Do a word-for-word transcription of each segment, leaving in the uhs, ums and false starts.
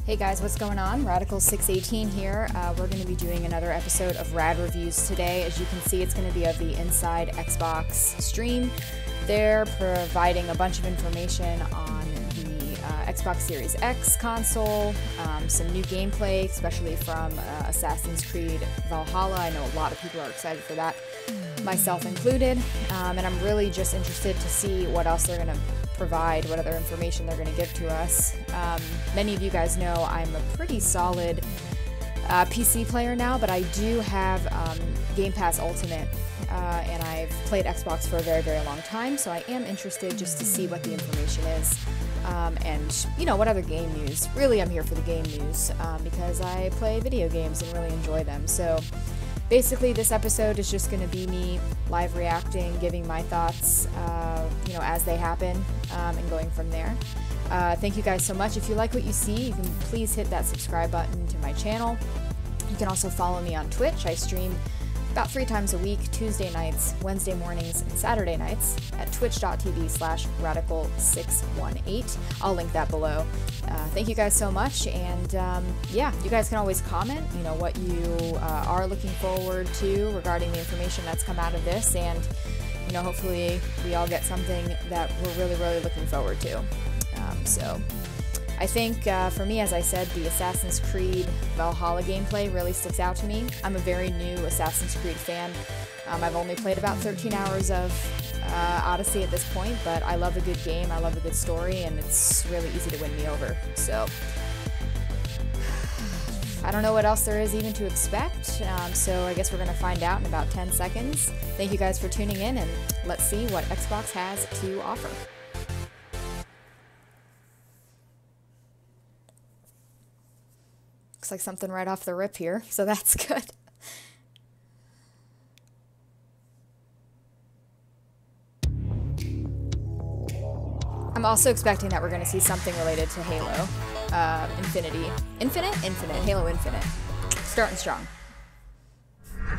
Hey guys, what's going on? Radical six eighteen here. Uh, we're going to be doing another episode of Rad Reviews today. As you can see, it's going to be of the Inside Xbox stream. They're providing a bunch of information on the uh, Xbox Series X console, um, some new gameplay, especially from uh, Assassin's Creed Valhalla. I know a lot of people are excited for that, myself included, um, and I'm really just interested to see what else they're going to provide, what other information they're going to give to us. Um, many of you guys know I'm a pretty solid uh, P C player now, but I do have um, Game Pass Ultimate, uh, and I've played Xbox for a very, very long time, so I am interested just to see what the information is, um, and, you know, what other game news. Really, I'm here for the game news, um, because I play video games and really enjoy them, so basically, this episode is just going to be me live reacting, giving my thoughts, uh, you know, as they happen, um, and going from there. Uh, thank you guys so much. If you like what you see, you can please hit that subscribe button to my channel. You can also follow me on Twitch. I stream about three times a week, Tuesday nights, Wednesday mornings, and Saturday nights at twitch.tv slash radical six one eight. I'll link that below. Uh, thank you guys so much, and um, yeah, you guys can always comment, you know, what you uh, are looking forward to regarding the information that's come out of this, and, you know, hopefully we all get something that we're really, really looking forward to. Um, so, I think, uh, for me, as I said, the Assassin's Creed Valhalla gameplay really sticks out to me. I'm a very new Assassin's Creed fan. Um, I've only played about thirteen hours of uh, Odyssey at this point, but I love a good game, I love a good story, and it's really easy to win me over. So, I don't know what else there is even to expect, um, so I guess we're going to find out in about ten seconds. Thank you guys for tuning in, and let's see what Xbox has to offer. Looks like something right off the rip here, so that's good. I'm also expecting that we're going to see something related to Halo. Uh, Infinity. Infinite? Infinite. Halo Infinite. Starting strong. Hey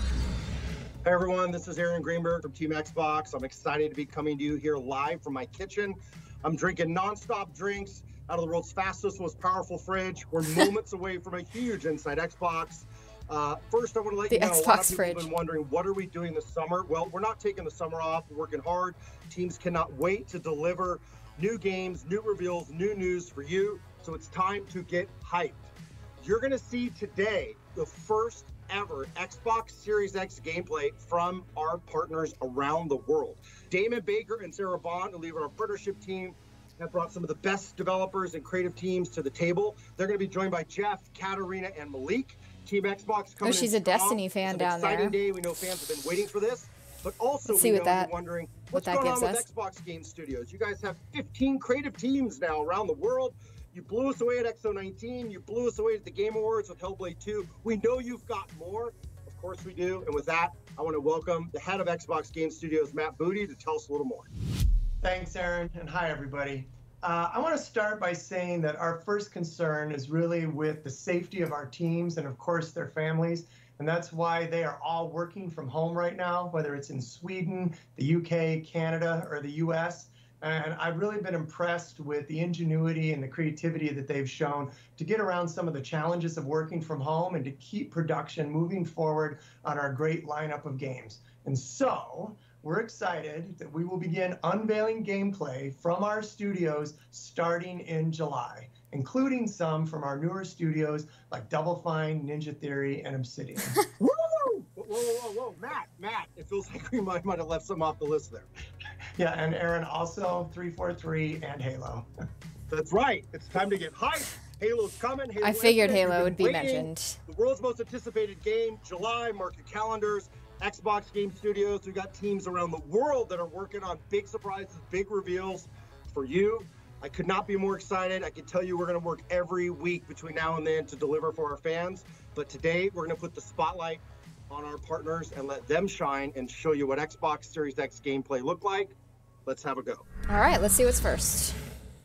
everyone, this is Aaron Greenberg from Team Xbox. I'm excited to be coming to you here live from my kitchen. I'm drinking non-stop drinks out of the world's fastest, most powerful fridge. We're moments away from a huge Inside Xbox. Uh, first, I want to let the you know, Xbox a lot of people fridge. have been wondering, what are we doing this summer? Well, we're not taking the summer off. We're working hard. Teams cannot wait to deliver new games, new reveals, new news for you. So it's time to get hyped. You're going to see today the first ever Xbox Series X gameplay from our partners around the world. Damon Baker and Sarah Bond, who lead our partnership team, have brought some of the best developers and creative teams to the table. They're going to be joined by Jeff, Katarina, and Malik. Team Xbox coming Oh, she's in a Destiny fan down there. Exciting day. We know fans have been waiting for this, but also Let's see we what know that, you're wondering what what's that going gives on us. with Xbox Game Studios. You guys have fifteen creative teams now around the world. You blew us away at X O nineteen. You blew us away at the Game Awards with Hellblade two. We know you've got more. Of course we do. And with that, I want to welcome the head of Xbox Game Studios, Matt Booty, to tell us a little more. Thanks, Aaron, and hi, everybody. Uh, I want to start by saying that our first concern is really with the safety of our teams and, of course, their families. And that's why they are all working from home right now, whether it's in Sweden, the U K, Canada, or the U S. And I've really been impressed with the ingenuity and the creativity that they've shown to get around some of the challenges of working from home and to keep production moving forward on our great lineup of games. And so we're excited that we will begin unveiling gameplay from our studios starting in July, including some from our newer studios like Double Fine, Ninja Theory, and Obsidian. Woo! Whoa, whoa, whoa, whoa, Matt, Matt, it feels like we might, might have left some off the list there. Yeah, and Aaron, also three forty-three and Halo. That's right. It's time to get hyped. Halo's coming. Halo I figured Infinite. Halo You've would been be waiting. mentioned. The world's most anticipated game, July, mark your calendars. Xbox Game Studios, we've got teams around the world that are working on big surprises, big reveals for you. I could not be more excited. I can tell you we're going to work every week between now and then to deliver for our fans. But today, we're going to put the spotlight on our partners and let them shine and show you what Xbox Series X gameplay look like. Let's have a go. All right, let's see what's first.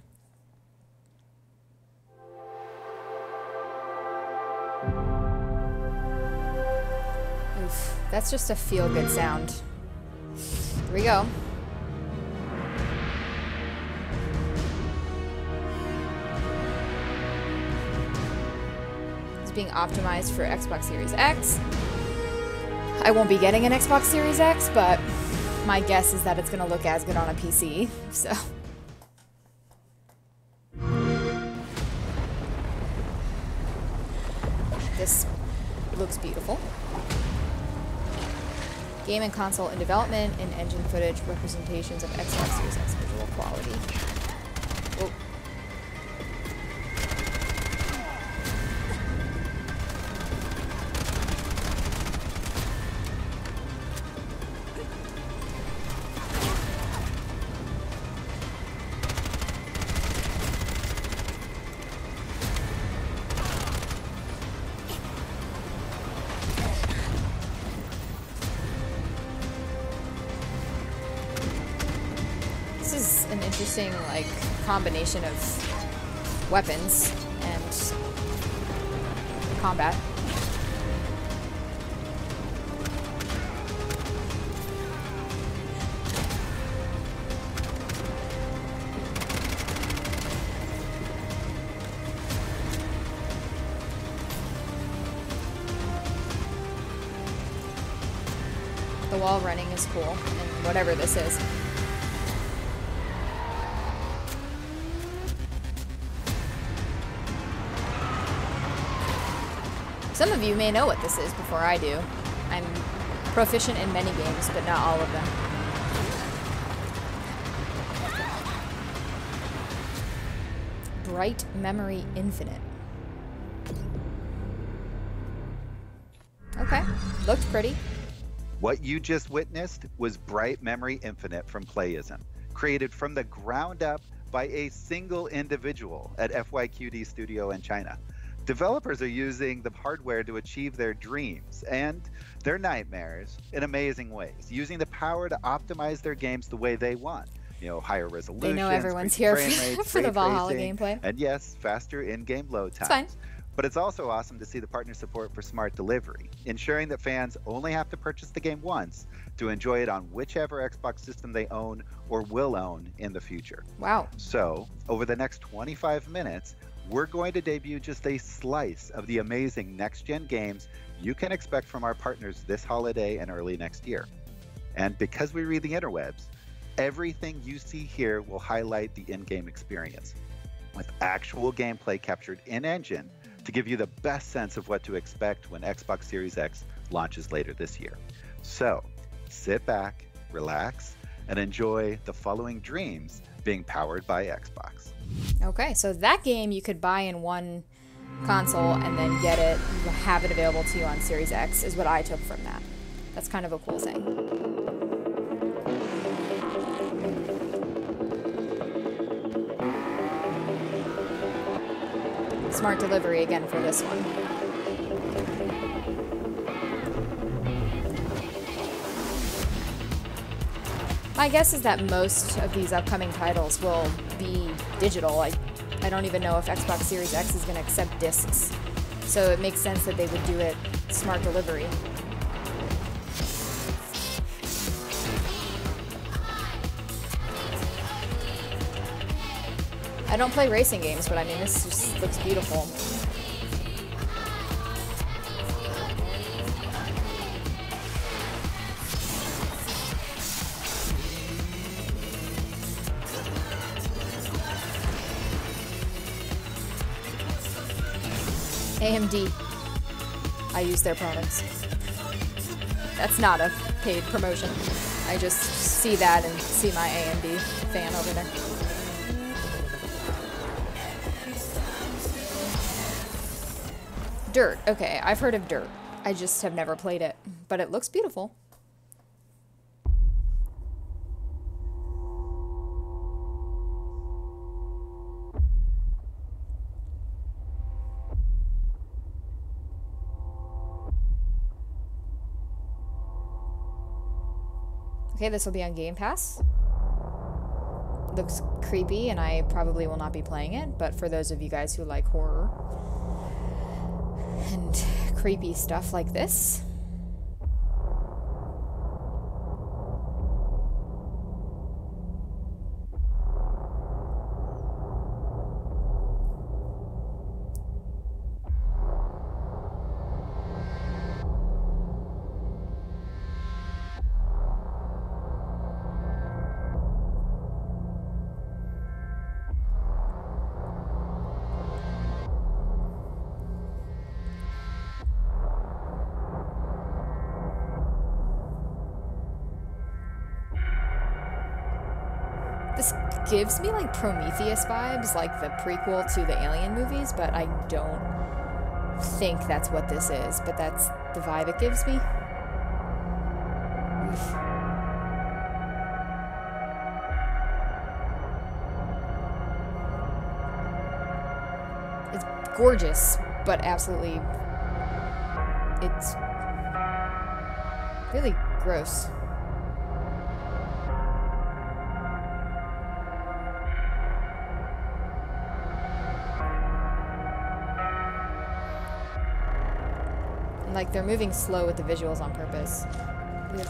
Oof, that's just a feel-good sound. Here we go. being optimized for Xbox Series X. I won't be getting an Xbox Series X, but my guess is that it's going to look as good on a P C, so... This looks beautiful. Game and console in development, in engine footage, representations of Xbox Series X visual quality. Oh. This is an interesting, like, combination of weapons and combat. The wall running is cool, and whatever this is. Some of you may know what this is before I do. I'm proficient in many games, but not all of them. Bright Memory Infinite. Okay, looked pretty. What you just witnessed was Bright Memory Infinite from Playism, created from the ground up by a single individual at F Y Q D Studio in China. Developers are using the hardware to achieve their dreams and their nightmares in amazing ways, using the power to optimize their games the way they want. You know, higher resolution. They know everyone's here for, for the Valhalla gameplay. And yes, faster in-game load times. It's fine. But it's also awesome to see the partner support for smart delivery, ensuring that fans only have to purchase the game once to enjoy it on whichever Xbox system they own or will own in the future. Wow. So, over the next twenty-five minutes, we're going to debut just a slice of the amazing next-gen games you can expect from our partners this holiday and early next year. And because we read the interwebs, everything you see here will highlight the in-game experience, with actual gameplay captured in-engine to give you the best sense of what to expect when Xbox Series X launches later this year. So, sit back, relax, and enjoy the following dreams being powered by Xbox. Okay, so that game you could buy in one console and then get it, have it available to you on Series X is what I took from that. That's kind of a cool thing. Smart delivery again for this one. My guess is that most of these upcoming titles will be digital. I, I don't even know if Xbox Series X is going to accept discs. So it makes sense that they would do it smart delivery. I don't play racing games, but I mean, this just looks beautiful. A M D. I use their products. That's not a paid promotion. I just see that and see my A M D fan over there. Dirt. Okay, I've heard of Dirt. I just have never played it, but it looks beautiful. Okay, this will be on Game Pass. Looks creepy, and I probably will not be playing it, but for those of you guys who like horror and creepy stuff like this. gives me like Prometheus vibes, like the prequel to the Alien movies, but I don't think that's what this is, but that's the vibe it gives me. Oof. It's gorgeous, but absolutely, it's really gross. Like, they're moving slow with the visuals on purpose. Ugh.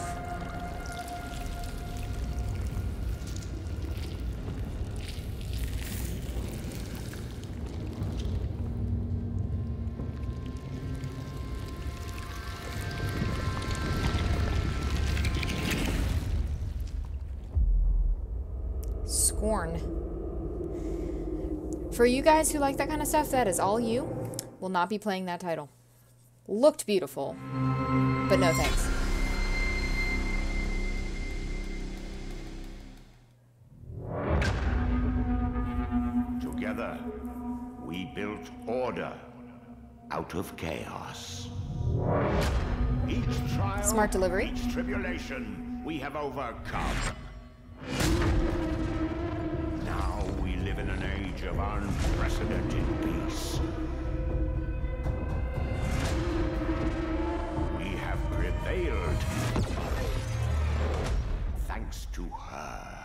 Scorn. For you guys who like that kind of stuff, that is all you. Will not be playing that title. Looked beautiful, but no thanks. Together, we built order out of chaos. Each trial, Smart delivery. each tribulation, we have overcome. Now we live in an age of unprecedented peace. Prevailed thanks to her.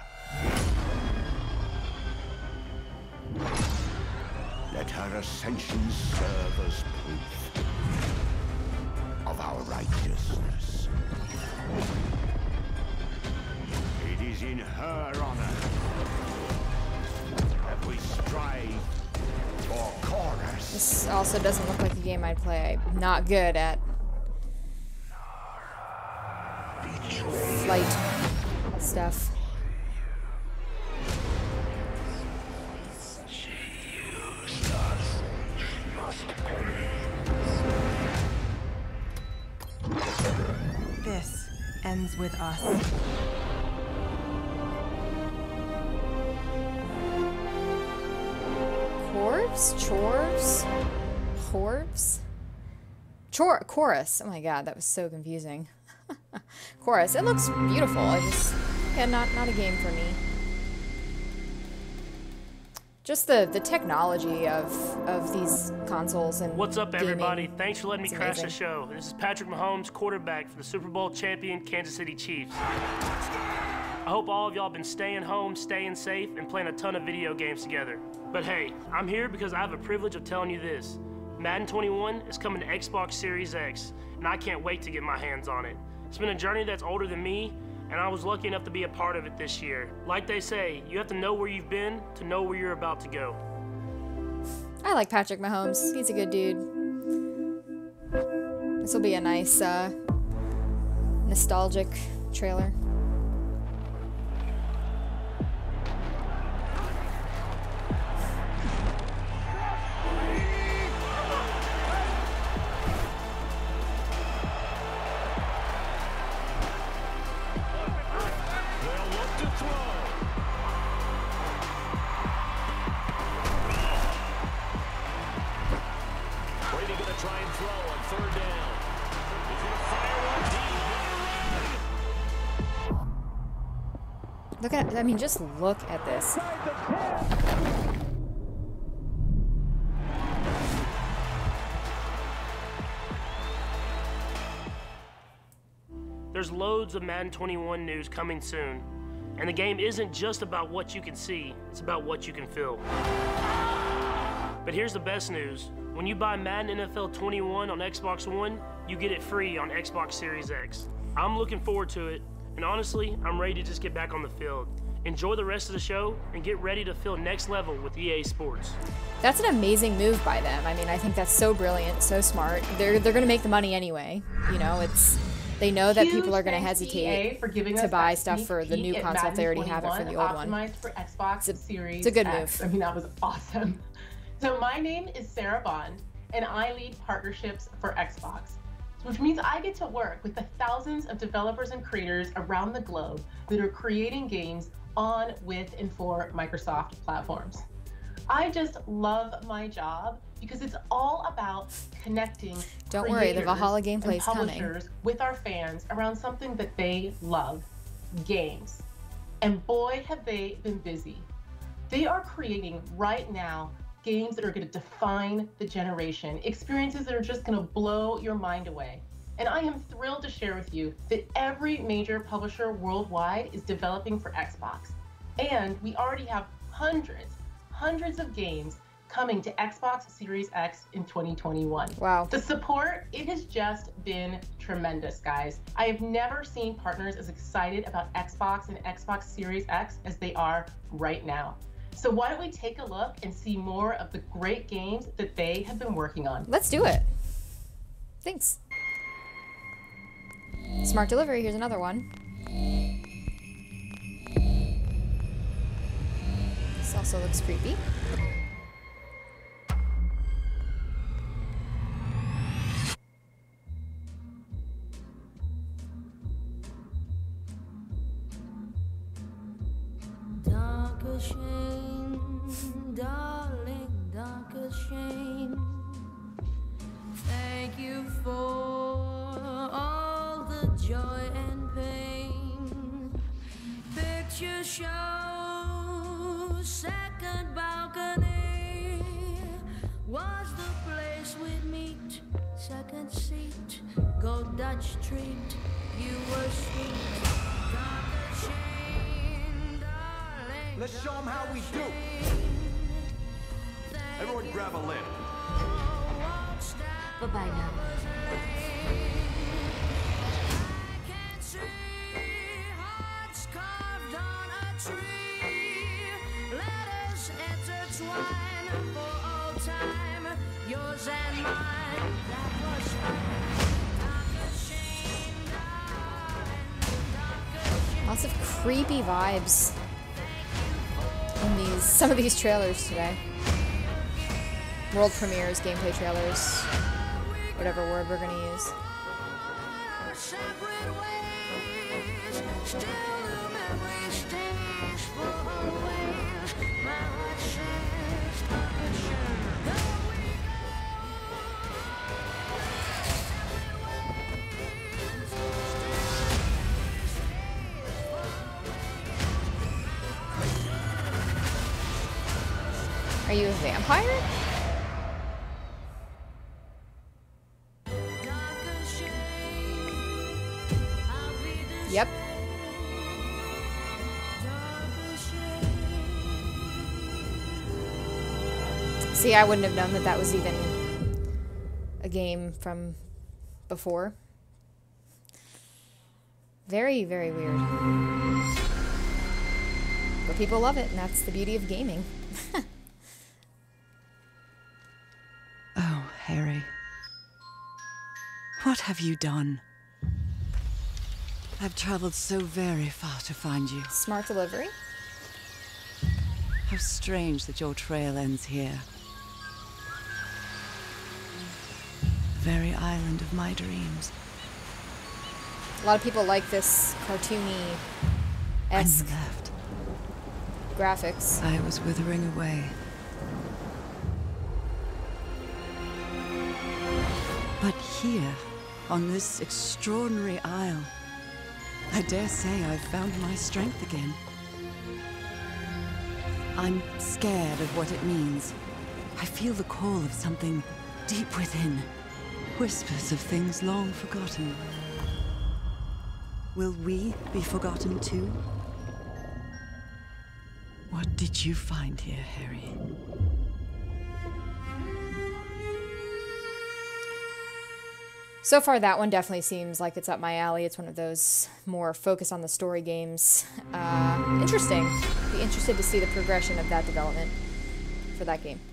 Let her ascension serve as proof of our righteousness. It is in her honor that we strive for Chorus. This also doesn't look like a game I'd play. I'm not good at flight stuff. This ends with us. Corvs? Chorvs? Horvs? Chor chorus. Oh my god, that was so confusing. Chorus. It looks beautiful. I just, yeah, not not a game for me. Just the the technology of of these consoles and what's up, gaming. everybody? Thanks for letting me It's crash the amazing. show. This is Patrick Mahomes, quarterback for the Super Bowl champion Kansas City Chiefs. I hope all of y'all been staying home, staying safe, and playing a ton of video games together. But hey, I'm here because I have a privilege of telling you this. Madden twenty-one is coming to Xbox Series X, and I can't wait to get my hands on it. It's been a journey that's older than me, and I was lucky enough to be a part of it this year. Like they say, you have to know where you've been to know where you're about to go. I like Patrick Mahomes. He's a good dude. This will be a nice, uh, nostalgic trailer. Look at, I mean, just look at this. There's loads of Madden twenty-one news coming soon, and the game isn't just about what you can see, it's about what you can feel. But here's the best news. When you buy Madden N F L twenty-one on Xbox One, you get it free on Xbox Series X. I'm looking forward to it, and honestly, I'm ready to just get back on the field. Enjoy the rest of the show, and get ready to feel next level with E A Sports. That's an amazing move by them. I mean, I think that's so brilliant, so smart. They're they're gonna make the money anyway. You know, it's they know that Huge people are gonna thanks to E A hesitate for giving to us buy that stuff sneak for the peek new at console if they already Madden have it for the old one. optimized for Xbox It's a, Series it's a good X. move. I mean, that was awesome. So my name is Sarah Bond, and I lead partnerships for Xbox, which means I get to work with the thousands of developers and creators around the globe that are creating games on, with, and for Microsoft platforms. I just love my job because it's all about connecting Don't worry, the creators Valhalla gameplay and is coming. publishers with our fans around something that they love, games. And boy, have they been busy. They are creating right now games that are going to define the generation, experiences that are just going to blow your mind away. And I am thrilled to share with you that every major publisher worldwide is developing for Xbox. And we already have hundreds, hundreds of games coming to Xbox Series X in twenty twenty-one. Wow. The support, it has just been tremendous, guys. I have never seen partners as excited about Xbox and Xbox Series X as they are right now. So why don't we take a look and see more of the great games that they have been working on. Let's do it. Thanks. Smart delivery, here's another one. This also looks creepy. Darker shame, darling, darker shame. Thank you for all the joy and pain. Picture show, second balcony was the place we'd meet. Second seat, go Dutch treat. You were sweet. Darker shame, darling. Let's show them how we do. Everyone grab a lid. Bye-bye now. Lots of creepy vibes in these some of these trailers today. World premieres, gameplay trailers, whatever word we're gonna use. Are you a vampire? Yep. See, I wouldn't have known that that was even a game from before. Very, very weird. But people love it, and that's the beauty of gaming. Oh, Harry. What have you done? I've traveled so very far to find you. Smart delivery. How strange that your trail ends here. The very island of my dreams. A lot of people like this cartoony-esque graphics. I was withering away. But here, on this extraordinary isle, I dare say I've found my strength again. I'm scared of what it means. I feel the call of something deep within. Whispers of things long forgotten. Will we be forgotten too? What did you find here, Harry? So far, that one definitely seems like it's up my alley. It's one of those more focus on the story games. Uh, interesting. Be interested to see the progression of that development for that game.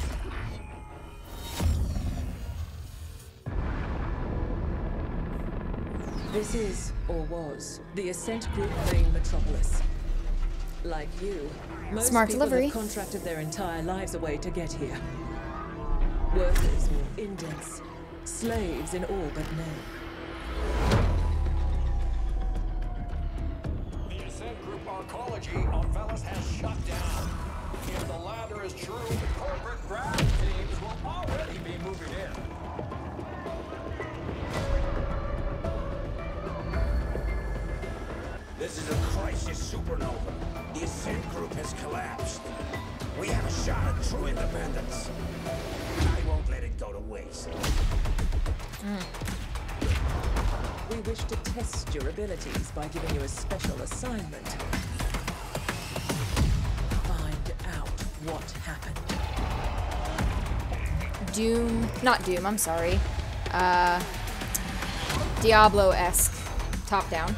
This is, or was, the Ascent Group main metropolis. Like you, most Smart people delivery. have contracted their entire lives away to get here. Workers or indents, slaves in all but name. The Ascent Group arcology craft teams will already be moving in. This is a crisis supernova. The Ascent group has collapsed. We have a shot at true independence. I won't let it go to waste. Mm. We wish to test your abilities by giving you a special assignment. Find out what happened. Doom, not Doom, I'm sorry. Uh, Diablo-esque top-down.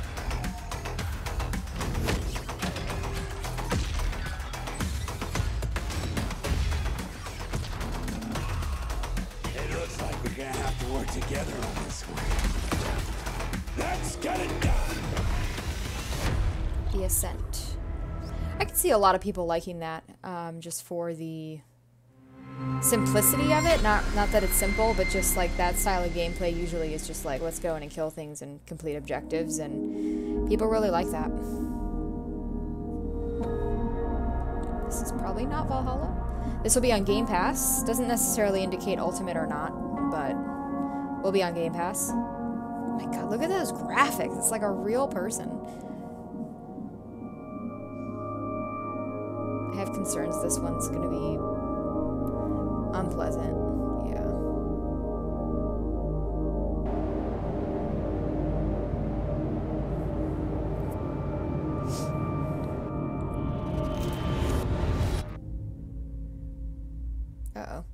It looks like we're gonna have to work together on this one. Let's get it done! The Ascent. I can see a lot of people liking that, um, just for the simplicity of it. Not not that it's simple, but just like that style of gameplay usually is just like, let's go in and kill things and complete objectives, and people really like that. This is probably not Valhalla. This will be on Game Pass. Doesn't necessarily indicate Ultimate or not, but will be on Game Pass. Oh my god, look at those graphics. It's like a real person. I have concerns this one's gonna be unpleasant. Yeah. Uh-oh.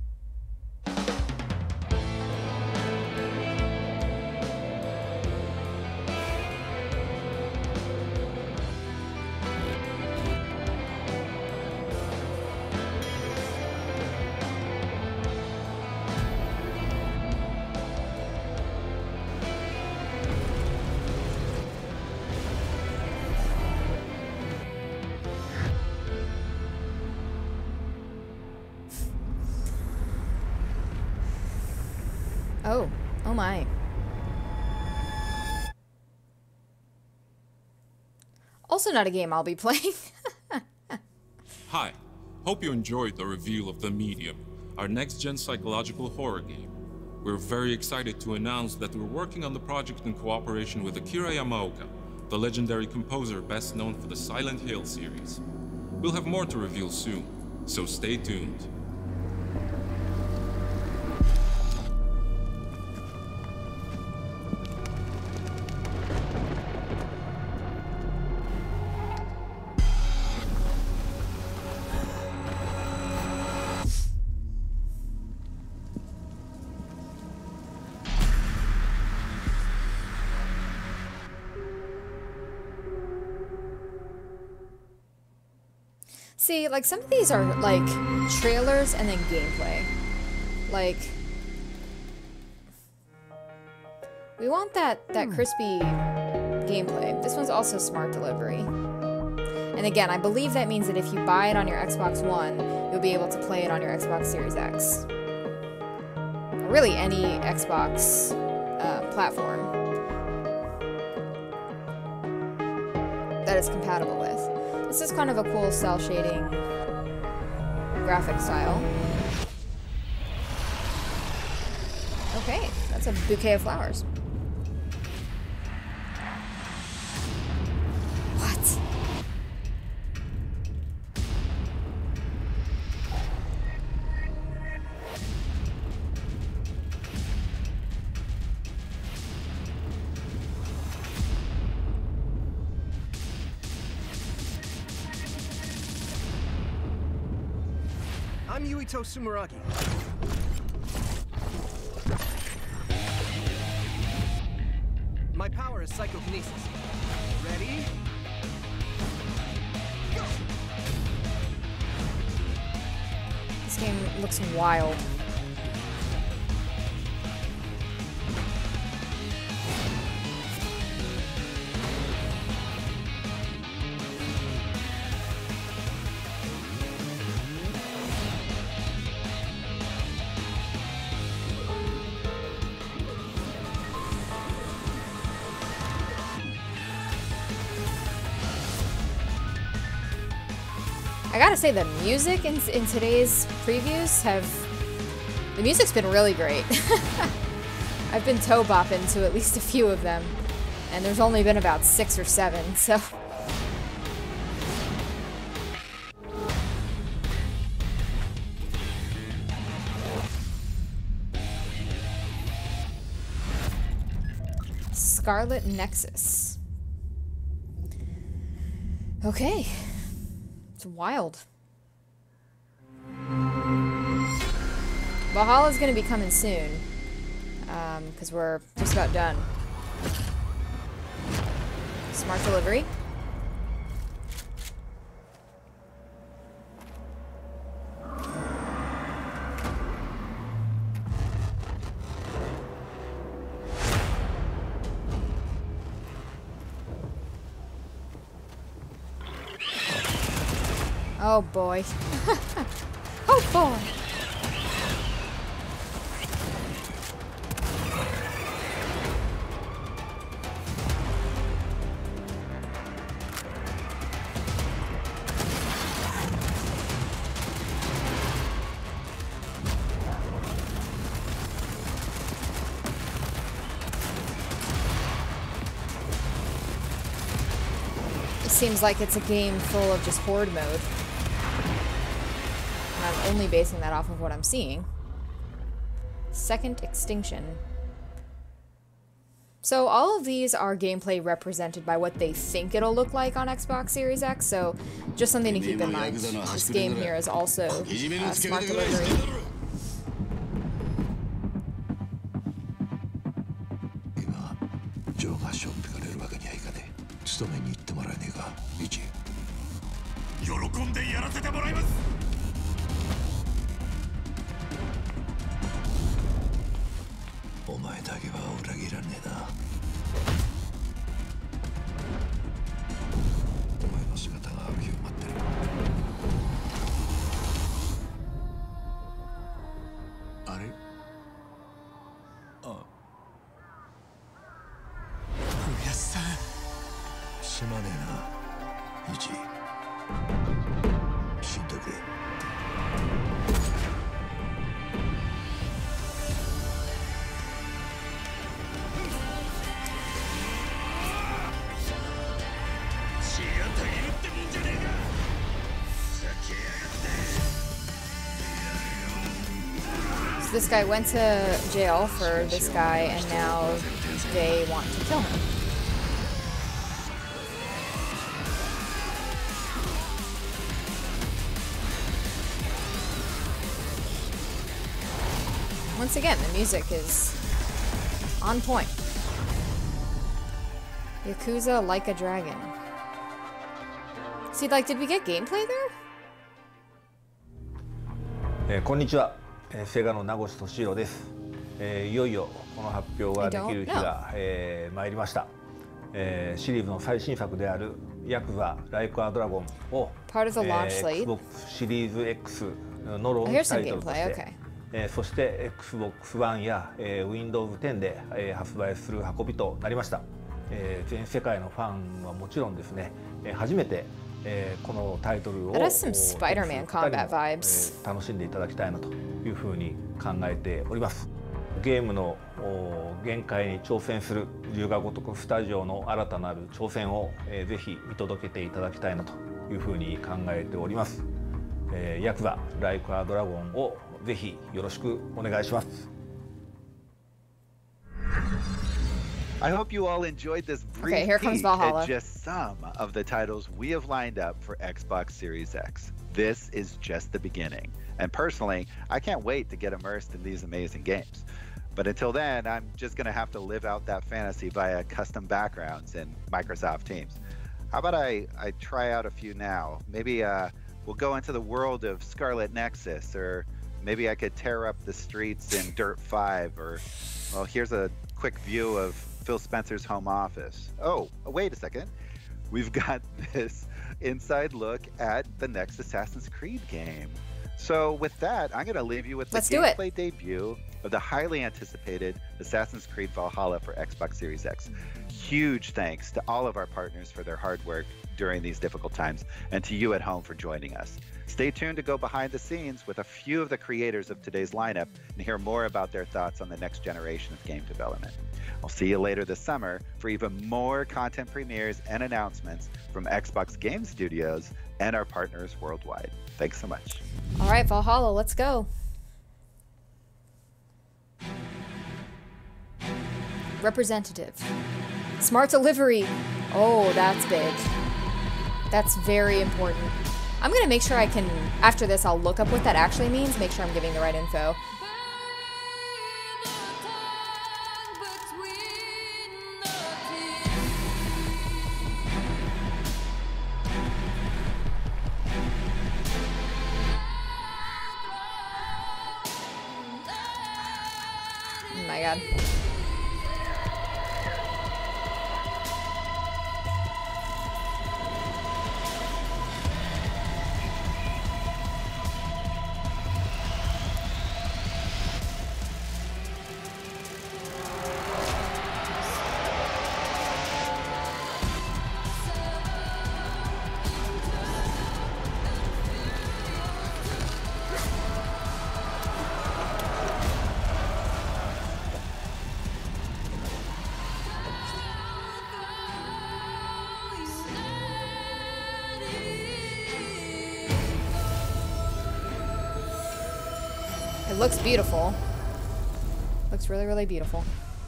Oh, oh my. Also not a game I'll be playing. Hi, hope you enjoyed the reveal of The Medium, our next-gen psychological horror game. We're very excited to announce that we're working on the project in cooperation with Akira Yamaoka, the legendary composer best known for the Silent Hill series. We'll have more to reveal soon, so stay tuned. See, like, some of these are, like, trailers and then gameplay. Like, we want that, that crispy gameplay. This one's also smart delivery. And again, I believe that means that if you buy it on your Xbox One, you'll be able to play it on your Xbox Series X. Or really any Xbox uh, platform that it's compatible with. This is kind of a cool cell shading graphic style. Okay, that's a bouquet of flowers. What? I'm Yuito Sumeragi. My power is psychokinesis. Ready? Go! This game looks wild. I gotta say, the music in, in today's previews have... The music's been really great. I've been toe bopping to at least a few of them. And there's only been about six or seven, so... Scarlet Nexus. Okay. It's wild. Valhalla's gonna be coming soon. Um, because we're just about done. Smart delivery. Oh boy. Oh boy. It seems like it's a game full of just horde mode. And I'm only basing that off of what I'm seeing. Second Extinction. So all of these are gameplay represented by what they think it'll look like on Xbox Series X, so just something to keep in mind. This game here is also uh, smart delivery. So this guy went to jail for this guy, and now they want to kill him. Once again, the music is on point. Yakuza Like a Dragon. See, like, did we get gameplay there? えー、こんにちは、えー、セガの名越俊弘です、えー、いよいよこの発表ができる日が、えー、参りました、えー、シリーズの最新作であるヤクザライクアドラゴンを、えー、Xbox シリーズ X のローンチタイトルとして、えー、そして エックスボックスワン や、えー、Windows テンで、えー、発売する運びとなりました、えー、全世界のファンはもちろんですね、えー、初めてえー、このタイトルを Spider-Man combat vibes、 えー、楽しんでいただきたいなというふうに考えております。ゲームの限界に挑戦する龍が如くスタジオの新たなる挑戦を、えー、ぜひ見届けていただきたいなというふうに考えております。えー、ヤクザライクアドラゴンをぜひよろしくお願いします。 I hope you all enjoyed this brief okay, here comes peek Valhalla. at just some of the titles we have lined up for Xbox Series X. This is just the beginning. And personally, I can't wait to get immersed in these amazing games. But until then, I'm just going to have to live out that fantasy via custom backgrounds in Microsoft Teams. How about I, I try out a few now? Maybe uh, we'll go into the world of Scarlet Nexus, or maybe I could tear up the streets in Dirt five, or, well, here's a quick view of Phil Spencer's home office. Oh, wait a second. We've got this inside look at the next Assassin's Creed game. So with that, I'm going to leave you with the Let's gameplay debut of the highly anticipated Assassin's Creed Valhalla for Xbox Series X. Huge thanks to all of our partners for their hard work during these difficult times, and to you at home for joining us. Stay tuned to go behind the scenes with a few of the creators of today's lineup and hear more about their thoughts on the next generation of game development. I'll see you later this summer for even more content premieres and announcements from Xbox Game Studios and our partners worldwide. Thanks so much. All right, Valhalla, let's go. Representative. Smart delivery. Oh, that's big. That's very important. I'm going to make sure I can, after this, I'll look up what that actually means, make sure I'm giving the right info. Oh my god. It looks beautiful. Looks really, really beautiful.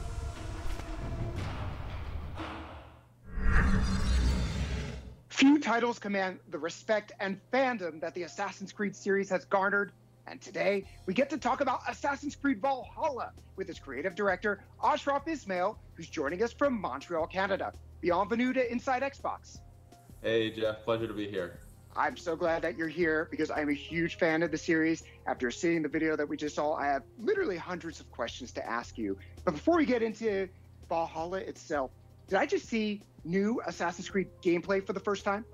Few titles command the respect and fandom that the Assassin's Creed series has garnered, and today we get to talk about Assassin's Creed Valhalla with its creative director, Ashraf Ismail, who's joining us from Montreal, Canada. Bienvenue to Inside Xbox. Hey, Jeff. Pleasure to be here. I'm so glad that you're here because I'm a huge fan of the series. After seeing the video that we just saw, I have literally hundreds of questions to ask you. But before we get into Valhalla itself, did I just see new Assassin's Creed gameplay for the first time?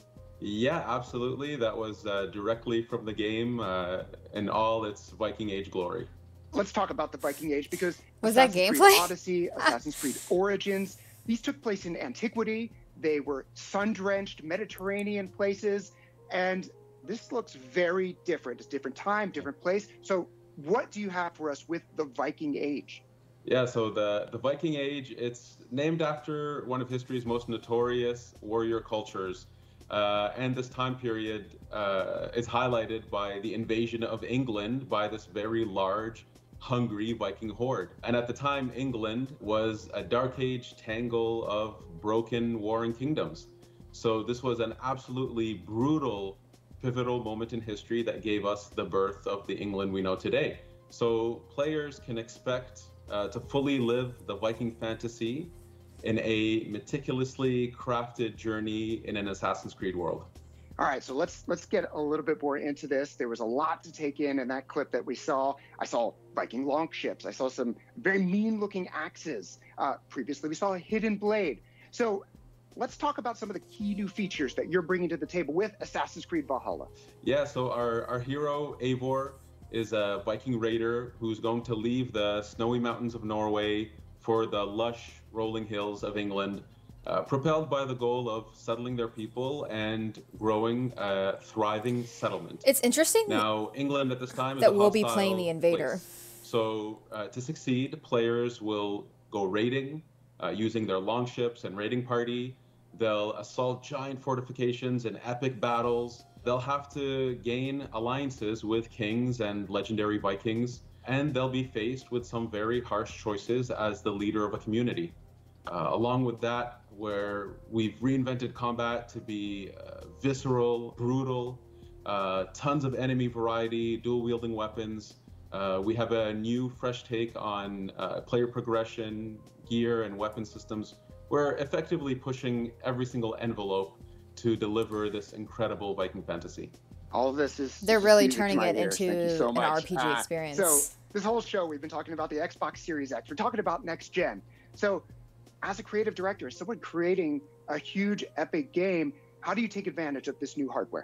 Yeah, absolutely. That was uh, directly from the game uh, in all its Viking Age glory. Let's talk about the Viking Age because was Assassin's that gameplay? Creed Odyssey, Assassin's Creed Origins, these took place in antiquity. They were sun-drenched Mediterranean places, and this looks very different. It's different time, different place. So what do you have for us with the Viking Age? Yeah, so the, the Viking Age, it's named after one of history's most notorious warrior cultures. Uh, and this time period uh, is highlighted by the invasion of England by this very large, hungry Viking horde. And at the time, England was a dark age tangle of broken warring kingdoms. So this was an absolutely brutal, pivotal moment in history that gave us the birth of the England we know today. So players can expect uh, to fully live the Viking fantasy in a meticulously crafted journey in an Assassin's Creed world. All right, so let's let's get a little bit more into this. There was a lot to take in in that clip that we saw. I saw Viking longships. I saw some very mean-looking axes. Uh, previously, we saw a hidden blade. So let's talk about some of the key new features that you're bringing to the table with Assassin's Creed Valhalla. Yeah, so our, our hero, Eivor, is a Viking raider who's going to leave the snowy mountains of Norway for the lush rolling hills of England, uh, propelled by the goal of settling their people and growing a thriving settlement. It's interesting now, England at this time is that a we'll be hostile playing the invader. place. So uh, to succeed, players will go raiding uh, using their longships and raiding party. They'll assault giant fortifications in epic battles. They'll have to gain alliances with kings and legendary Vikings, and they'll be faced with some very harsh choices as the leader of a community. Uh, along with that, where we've reinvented combat to be uh, visceral, brutal, uh, tons of enemy variety, dual-wielding weapons. Uh, we have a new, fresh take on uh, player progression, gear, and weapon systems. We're effectively pushing every single envelope to deliver this incredible Viking fantasy. All of this is They're really music to turning my it ears. into Thank you so an much. R P G Uh, experience. So this whole show, we've been talking about the Xbox Series X. We're talking about next gen. So as a creative director, someone creating a huge epic game, how do you take advantage of this new hardware?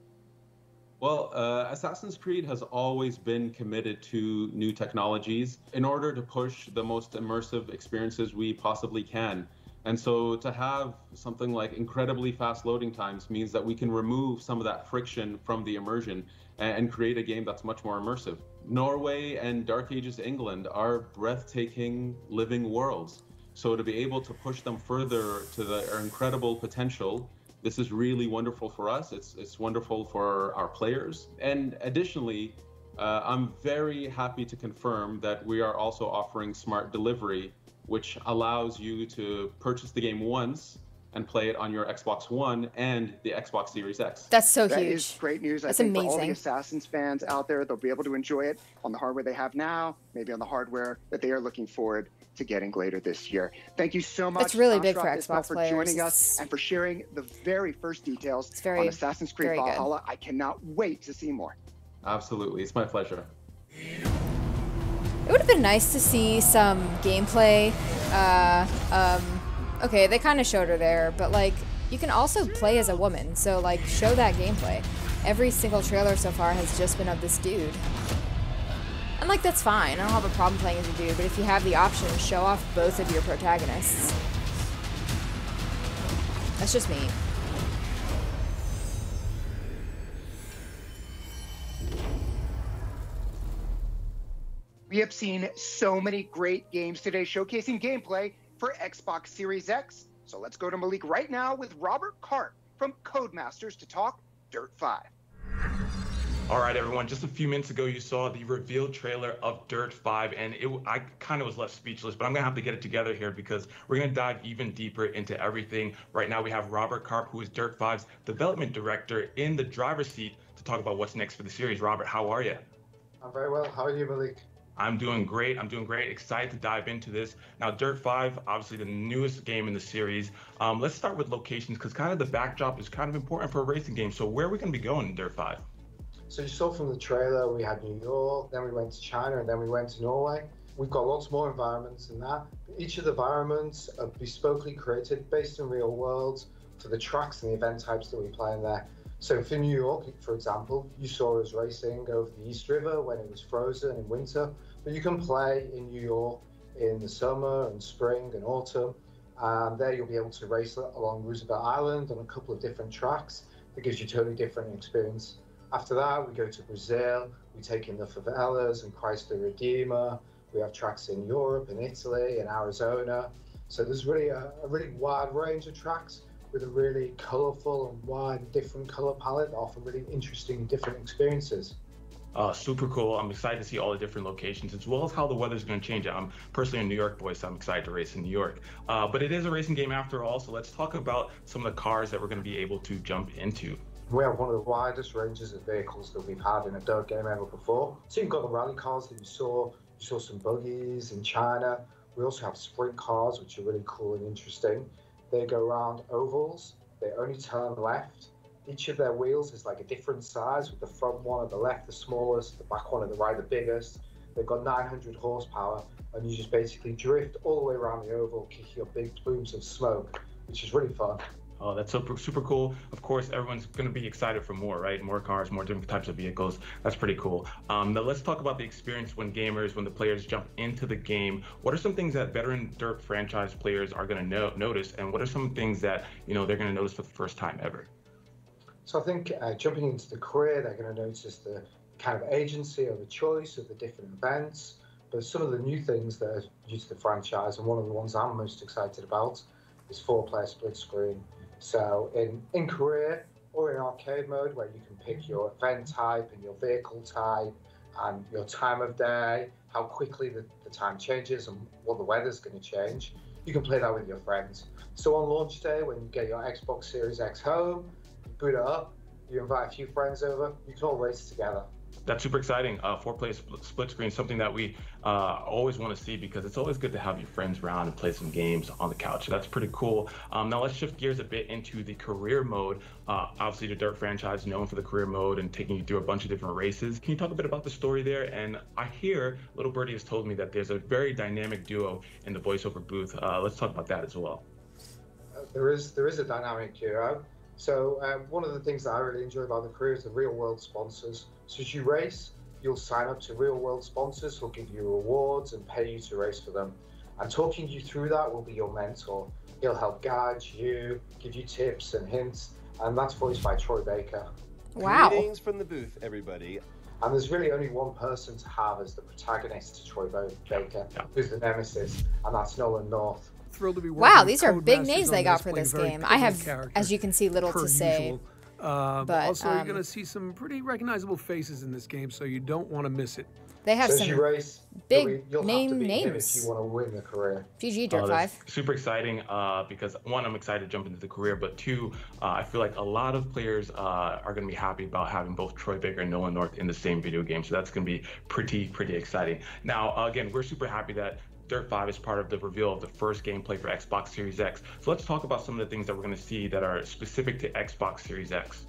Well, uh, Assassin's Creed has always been committed to new technologies in order to push the most immersive experiences we possibly can. And so to have something like incredibly fast loading times means that we can remove some of that friction from the immersion and, and create a game that's much more immersive. Norway and Dark Ages England are breathtaking living worlds. So to be able to push them further to their incredible potential, this is really wonderful for us. It's, it's wonderful for our players. And additionally, uh, I'm very happy to confirm that we are also offering smart delivery, which allows you to purchase the game once and play it on your Xbox One and the Xbox Series X. That's so that huge. That is great news. That's I think amazing. For all the Assassins fans out there, they'll be able to enjoy it on the hardware they have now, maybe on the hardware that they are looking forward to getting later this year. Thank you so much. It's really big Ashraf for Ismail, Xbox for players. joining us and for sharing the very first details it's very, on Assassin's Creed very Valhalla. Good. I cannot wait to see more. Absolutely, it's my pleasure. It would have been nice to see some gameplay. Uh, um, okay, they kind of showed her there, but like, you can also play as a woman, so like, show that gameplay. Every single trailer so far has just been of this dude. And like, that's fine, I don't have a problem playing as a dude, but if you have the option, show off both of your protagonists. That's just me. We have seen so many great games today showcasing gameplay for Xbox Series X. So let's go to Malik right now with Robert Karp from Codemasters to talk Dirt five. All right, everyone, just a few minutes ago, you saw the reveal trailer of Dirt five, and it, I kind of was left speechless, but I'm going to have to get it together here because we're going to dive even deeper into everything. Right now, we have Robert Karp, who is Dirt five's development director, in the driver's seat to talk about what's next for the series. Robert, how are you? I'm very well. How are you, Malik? I'm doing great. I'm doing great. Excited to dive into this. Now, Dirt five, obviously the newest game in the series. Um, let's start with locations because kind of the backdrop is kind of important for a racing game. So where are we going to be going in Dirt five? So you saw from the trailer, we had New York, then we went to China, and then we went to Norway. We've got lots more environments than that. Each of the environments are bespokely created based on real worlds for the tracks and the event types that we play in there. So for New York, for example, you saw us racing over the East River when it was frozen in winter, but you can play in New York in the summer and spring and autumn. And there you'll be able to race along Roosevelt Island on a couple of different tracks. That gives you a totally different experience. After that, we go to Brazil, we take in the favelas and Christ the Redeemer. We have tracks in Europe and Italy and Arizona. So there's really a, a really wide range of tracks with a really colorful and wide different color palette that offer really interesting different experiences. Uh, super cool. I'm excited to see all the different locations as well as how the weather's going to change. I'm personally a New York boy, so I'm excited to race in New York. Uh, but it is a racing game after all, so let's talk about some of the cars that we're going to be able to jump into. We have one of the widest ranges of vehicles that we've had in a dirt game ever before. So you've got the rally cars that you saw. You saw some buggies in China. We also have sprint cars, which are really cool and interesting. They go around ovals. They only turn left. Each of their wheels is like a different size, with the front one at the left the smallest, the back one at the right the biggest. They've got nine hundred horsepower, and you just basically drift all the way around the oval, kicking up big plumes of smoke, which is really fun. Oh, that's super, super cool. Of course, everyone's going to be excited for more, right? More cars, more different types of vehicles. That's pretty cool. Um, now, let's talk about the experience when gamers, when the players jump into the game. What are some things that veteran Dirt franchise players are going to no notice, and what are some things that, you know, they're going to notice for the first time ever? So I think uh, jumping into the career, they're going to notice the kind of agency or the choice of the different events. But some of the new things that are due to the franchise, and one of the ones I'm most excited about, is four-player split screen. So in, in career or in arcade mode, where you can pick your event type and your vehicle type and your time of day, how quickly the, the time changes and what the weather's going to change, you can play that with your friends. So on launch day, when you get your Xbox Series X home, you boot it up, you invite a few friends over, you can all race together. That's super exciting. Uh, four-player split, split screen, something that we uh, always want to see because it's always good to have your friends around and play some games on the couch. So that's pretty cool. Um, now let's shift gears a bit into the career mode. Uh, obviously, the Dirt franchise is known for the career mode and taking you through a bunch of different races. Can you talk a bit about the story there? And I hear Little Birdie has told me that there's a very dynamic duo in the voiceover booth. Uh, let's talk about that as well. Uh, there is there is a dynamic duo. So um, one of the things that I really enjoy about the career is the real world sponsors. So as you race, you'll sign up to real world sponsors who'll give you rewards and pay you to race for them. And talking you through that will be your mentor. He'll help guide you, give you tips and hints, and that's voiced by Troy Baker. Wow. Greetings from the booth, everybody. And there's really only one person to have as the protagonist to Troy Baker, yeah. who's the nemesis, and that's Nolan North. Thrilled to be wow, these are big names they got for this game. I have, as you can see, little to say. Uh, but also, um, you're going to see some pretty recognizable faces in this game, so you don't want to miss it. They have so some you race, big you'll, you'll name have to names. If you want to win the career. G G Dirt uh, five. Super exciting uh, because one, I'm excited to jump into the career, but two, uh, I feel like a lot of players uh, are going to be happy about having both Troy Baker and Nolan North in the same video game. So that's going to be pretty, pretty exciting. Now, uh, again, we're super happy that Dirt five is part of the reveal of the first gameplay for Xbox Series X. So let's talk about some of the things that we're going to see that are specific to Xbox Series X.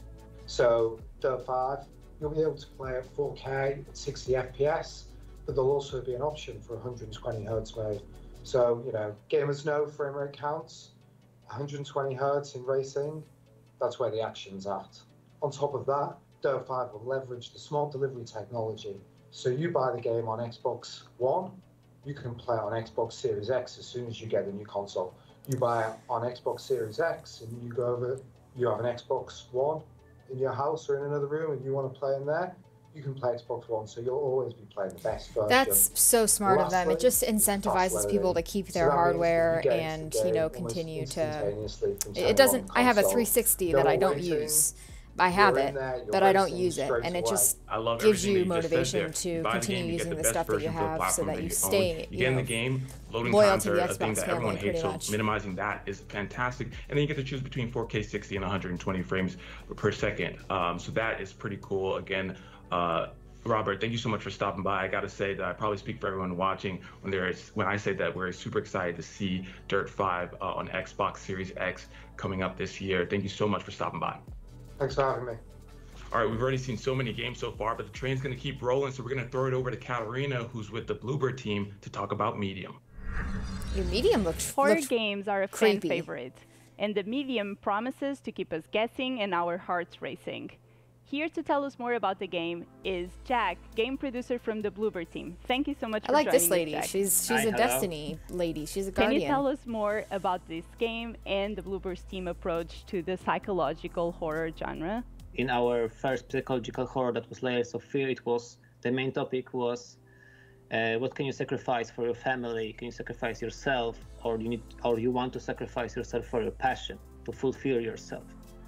So Dirt five, you'll be able to play at four K at sixty F P S, but there'll also be an option for one hundred twenty hertz mode. So, you know, gamers know frame rate counts, one hundred twenty hertz in racing, that's where the action's at. On top of that, Dirt five will leverage the smart delivery technology. So you buy the game on Xbox One, you can play it on Xbox Series X as soon as you get the new console. You buy it on Xbox Series X and you go over, you have an Xbox One in your house or in another room and you want to play in there, you can play Xbox One, so you'll always be playing the best version. That's so smart Lastly, of them. It just incentivizes people to keep their so hardware you and, you know, continue to... It It doesn't... I have a three sixty that I don't use. I have it, but I don't use it, and it just gives you motivation to continue using the stuff that you have so that you stay, you know, the game, loading loyal times to are the a thing Xbox that family everyone pretty hates, so much. minimizing that is fantastic. And then you get to choose between four K sixty and one hundred twenty frames per second. Um, so that is pretty cool. Again, uh, Robert, thank you so much for stopping by. I got to say that I probably speak for everyone watching when there is when I say that we're super excited to see Dirt five uh, on Xbox Series X coming up this year. Thank you so much for stopping by. Thanks for having me. All right, we've already seen so many games so far, but the train's going to keep rolling, so we're going to throw it over to Katarina, who's with the Bluebird team, to talk about Medium. Your Medium looks Horror looks games are a fan creepy. favorite, and the Medium promises to keep us guessing and our hearts racing. Here to tell us more about the game is Jack, game producer from the Bluebird team. Thank you so much I for like joining this lady. us, Jack. She's she's Hi, a hello. Destiny lady. She's a Can guardian. you tell us more about this game and the Bluebird team approach to the psychological horror genre? In our first psychological horror that was Layers of Fear, it was the main topic was uh, what can you sacrifice for your family? Can you sacrifice yourself, or you need, or you want to sacrifice yourself for your passion to fulfill yourself?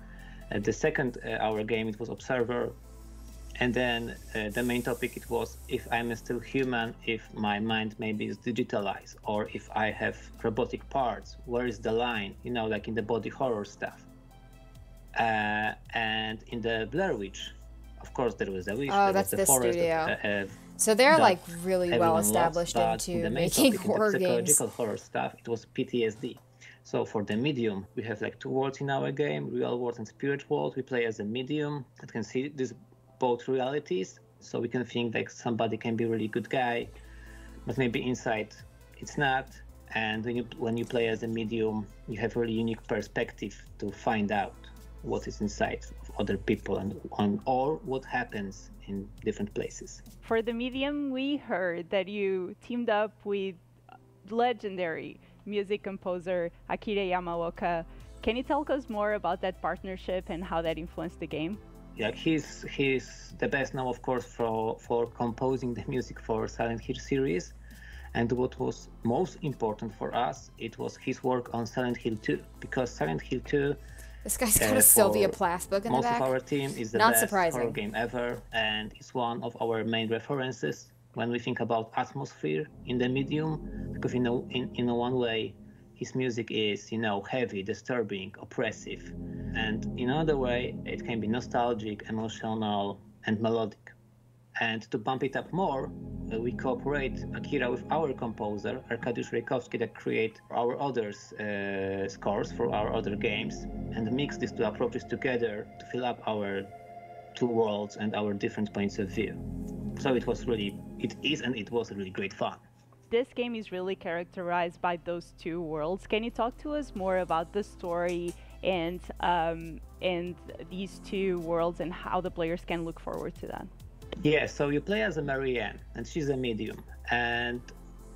Uh, the second uh, our game it was Observer, and then uh, the main topic it was if I'm still human, if my mind maybe is digitalized, or if I have robotic parts, where is the line? You know, like in the body horror stuff. Uh, and in the Blair Witch, of course, there was a witch. Oh, there that's was the this forest studio. That, uh, So they're that like really well everyone established loves, into the main making topic, horror in the games. psychological horror stuff, it was P T S D. So for the medium, we have like two worlds in our game, real world and spirit world. We play as a medium that can see these both realities. So we can think like somebody can be a really good guy, but maybe inside it's not. And when you when you play as a medium, you have a really unique perspective to find out what is inside of other people and on or what happens in different places. For the Medium, we heard that you teamed up with legendary music composer Akira Yamaoka. Can you tell us more about that partnership and how that influenced the game? Yeah, he's he's the best now, of course, for for composing the music for Silent Hill series. And what was most important for us, it was his work on Silent Hill two, because Silent Hill two. This guy's got a Sylvia Plath book in the back. Most of our team is the Not best surprising. horror game ever, and it's one of our main references when we think about atmosphere in the medium, because you know, in in one way, his music is, you know, heavy, disturbing, oppressive, and in another way, it can be nostalgic, emotional, and melodic. And to bump it up more, uh, we cooperate, Akira, with our composer, Arkadiusz Rejkowski, that create our other uh, scores for our other games, and mix these two approaches together to fill up our two worlds and our different points of view. So it was really, it is and it was really great fun. This game is really characterized by those two worlds. Can you talk to us more about the story and, um, and these two worlds and how the players can look forward to that? Yeah, so you play as a Marianne, and she's a medium. And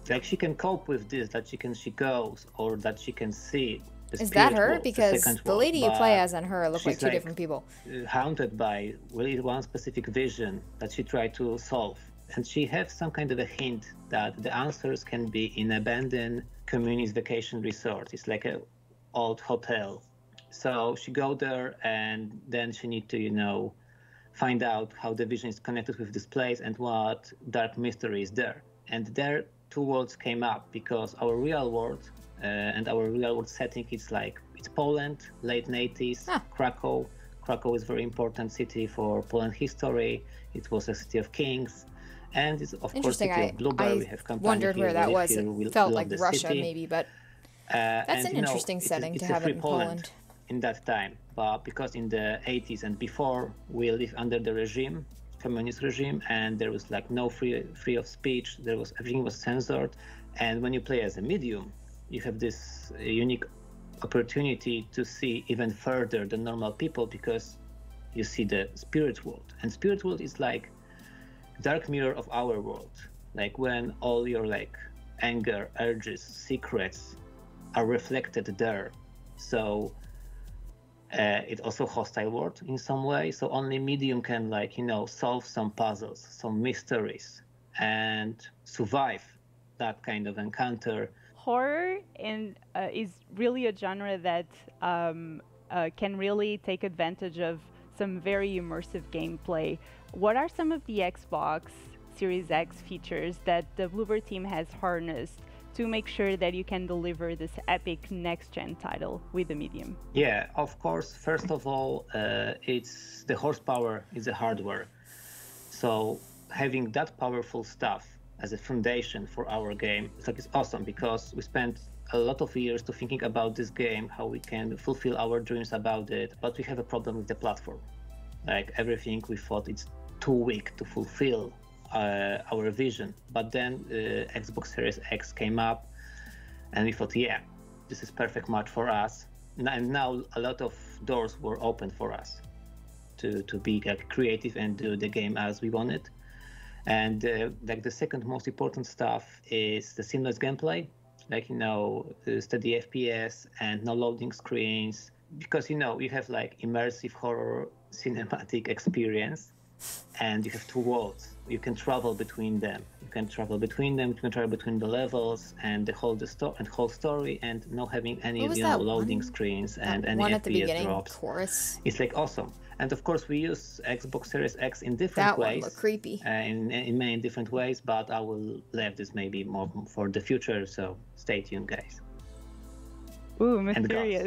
like she can cope with this, that she can she goes, or that she can see. Is that her? World, because the, the world, lady you play as and her look like two like, different people. Haunted by really one specific vision that she tried to solve. And she has some kind of a hint that the answers can be in abandoned communist vacation resort. It's like an old hotel. So she go there, and then she need to, you know, find out how the vision is connected with this place and what dark mystery is there. And there two worlds came up because our real world uh, and our real world setting is like, it's Poland, late nineties, ah. Krakow. Krakow is a very important city for Poland history. It was a city of kings. And it's, of course, city I, of Blueberry. I we have wondered here, where that was. Here, it we felt like Russia, city. maybe, but uh, that's and, an interesting know, setting it's, to it's have a it in Poland. Poland. In that time, but because in the eighties and before, we lived under the regime, communist regime, and there was like no free free of speech. There was everything was censored, and when you play as a medium, you have this uh, unique opportunity to see even further than normal people because you see the spirit world, and spirit world is like dark mirror of our world. Like when all your like anger, urges, secrets are reflected there. So. Uh, it's also hostile world in some way, so only medium can like, you know, solve some puzzles, some mysteries, and survive that kind of encounter. Horror and uh, is really a genre that um, uh, can really take advantage of some very immersive gameplay. What are some of the Xbox Series X features that the Bloober team has harnessed to make sure that you can deliver this epic next-gen title with the medium? Yeah, of course. First of all, uh, it's the horsepower is the hardware. So having that powerful stuff as a foundation for our game, it's like it's awesome because we spent a lot of years to thinking about this game, how we can fulfill our dreams about it, but we have a problem with the platform. Like everything we thought it's too weak to fulfill Uh, our vision, but then uh, Xbox Series X came up and we thought, yeah, this is perfect match for us. And now a lot of doors were open for us to, to be like, creative and do the game as we want it. And uh, like the second most important stuff is the seamless gameplay, like, you know, steady F P S and no loading screens, because, you know, you have like immersive horror cinematic experience and you have two worlds. You can travel between them. You can travel between them. You can travel between the levels and the whole the sto- and whole story, and not having any you know loading one? screens and that any one F at the P S beginning drops. Chorus. It's like awesome. And of course, we use Xbox Series X in different that ways. That one looked creepy. Uh, in in many different ways, but I will leave this maybe more for the future. So stay tuned, guys. Ooh, mysterious.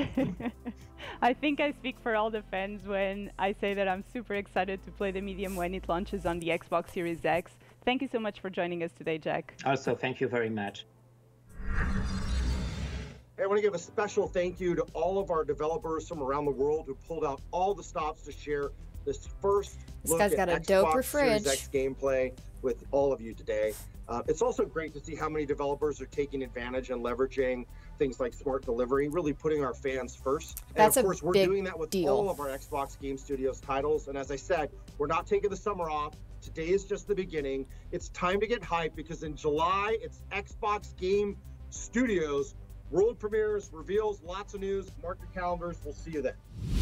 I think I speak for all the fans when I say that I'm super excited to play the medium when it launches on the Xbox Series X. Thank you so much for joining us today, Jack. Also, thank you very much. I want to give a special thank you to all of our developers from around the world who pulled out all the stops to share this first this look guy's at got a Xbox doper Series fridge. X gameplay with all of you today. Uh, it's also great to see how many developers are taking advantage and leveraging things like smart delivery, really putting our fans first. That's and of a course, we're big doing that with deal. all of our Xbox Game Studios titles. And as I said, we're not taking the summer off. Today is just the beginning. It's time to get hyped because in July, it's Xbox Game Studios world premieres, reveals, lots of news. Mark your calendars. We'll see you then.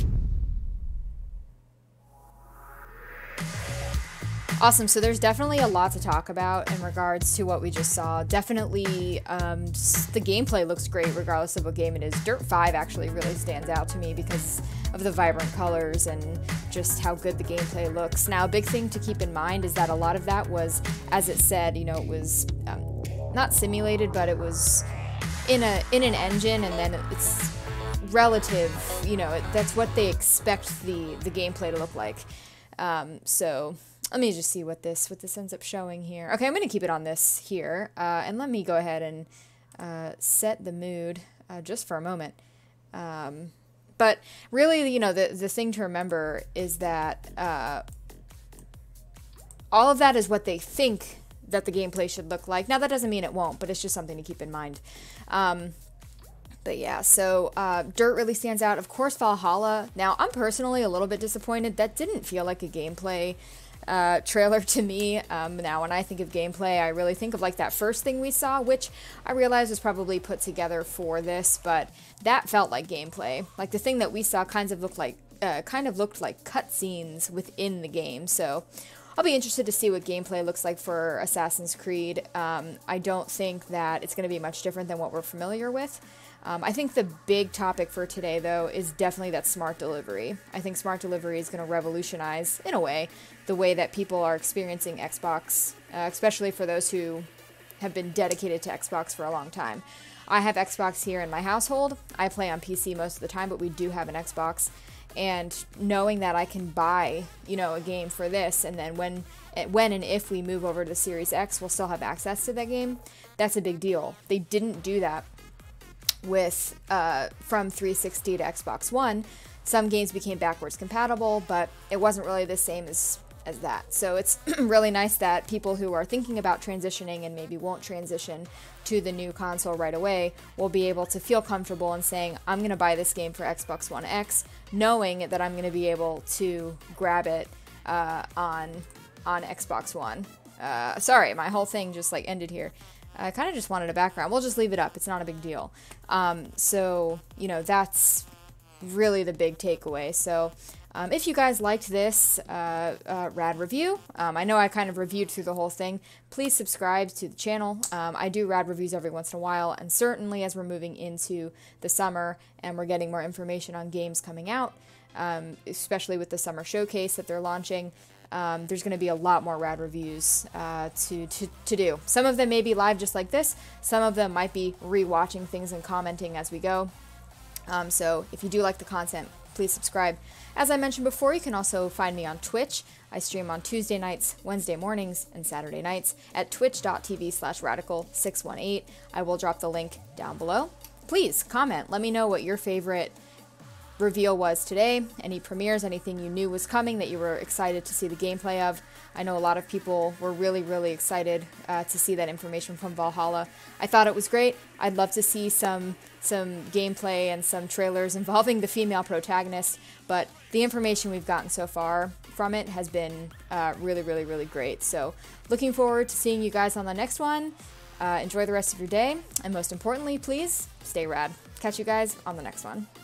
Awesome. So there's definitely a lot to talk about in regards to what we just saw. Definitely um, the gameplay looks great regardless of what game it is. Dirt five actually really stands out to me because of the vibrant colors and just how good the gameplay looks. Now, a big thing to keep in mind is that a lot of that was, as it said, you know, it was um, not simulated, but it was in a in an engine, and then it's relative, you know, it, that's what they expect the, the gameplay to look like. Um, so... Let me just see what this what this ends up showing here. Okay, I'm going to keep it on this here. Uh, and let me go ahead and uh, set the mood uh, just for a moment. Um, but really, you know, the, the thing to remember is that uh, all of that is what they think that the gameplay should look like. Now, that doesn't mean it won't, but it's just something to keep in mind. Um, But yeah, so uh, Dirt really stands out. Of course, Valhalla. Now, I'm personally a little bit disappointed. That didn't feel like a gameplay uh, trailer to me. Um, now, when I think of gameplay, I really think of like that first thing we saw, which I realize was probably put together for this, but that felt like gameplay. Like the thing that we saw kind of looked like uh, kind of looked like cutscenes within the game. So I'll be interested to see what gameplay looks like for Assassin's Creed. Um, I don't think that it's going to be much different than what we're familiar with. Um, I think the big topic for today, though, is definitely that smart delivery. I think smart delivery is going to revolutionize, in a way, the way that people are experiencing Xbox, uh, especially for those who have been dedicated to Xbox for a long time. I have Xbox here in my household. I play on P C most of the time, but we do have an Xbox. And knowing that I can buy, you know, a game for this, and then when, when and if we move over to the Series X, we'll still have access to that game, that's a big deal. They didn't do that with uh, from three sixty to Xbox One. Some games became backwards compatible, but it wasn't really the same as as that. So it's really nice that people who are thinking about transitioning and maybe won't transition to the new console right away will be able to feel comfortable in saying, I'm going to buy this game for Xbox One X, knowing that I'm going to be able to grab it uh, on on Xbox One. Uh, sorry, my whole thing just like ended here. I kind of just wanted a background. We'll just leave it up. It's not a big deal. Um, so, you know, that's really the big takeaway. So, um, if you guys liked this uh, uh, rad review, um, I know I kind of reviewed through the whole thing. Please subscribe to the channel. Um, I do rad reviews every once in a while, and certainly as we're moving into the summer and we're getting more information on games coming out, um, especially with the summer showcase that they're launching, Um, there's going to be a lot more rad reviews uh, to, to, to do. Some of them may be live just like this. Some of them might be re-watching things and commenting as we go. Um, so if you do like the content, please subscribe. As I mentioned before, you can also find me on Twitch. I stream on Tuesday nights, Wednesday mornings, and Saturday nights at twitch.tv slash radical 618. I will drop the link down below. Please comment. Let me know what your favorite reveal was today, any premieres, anything you knew was coming that you were excited to see the gameplay of. I know a lot of people were really, really excited uh, to see that information from Valhalla. I thought it was great. I'd love to see some some gameplay and some trailers involving the female protagonist, but the information we've gotten so far from it has been uh, really, really, really great. So looking forward to seeing you guys on the next one. Uh, enjoy the rest of your day, and most importantly, please stay rad. Catch you guys on the next one.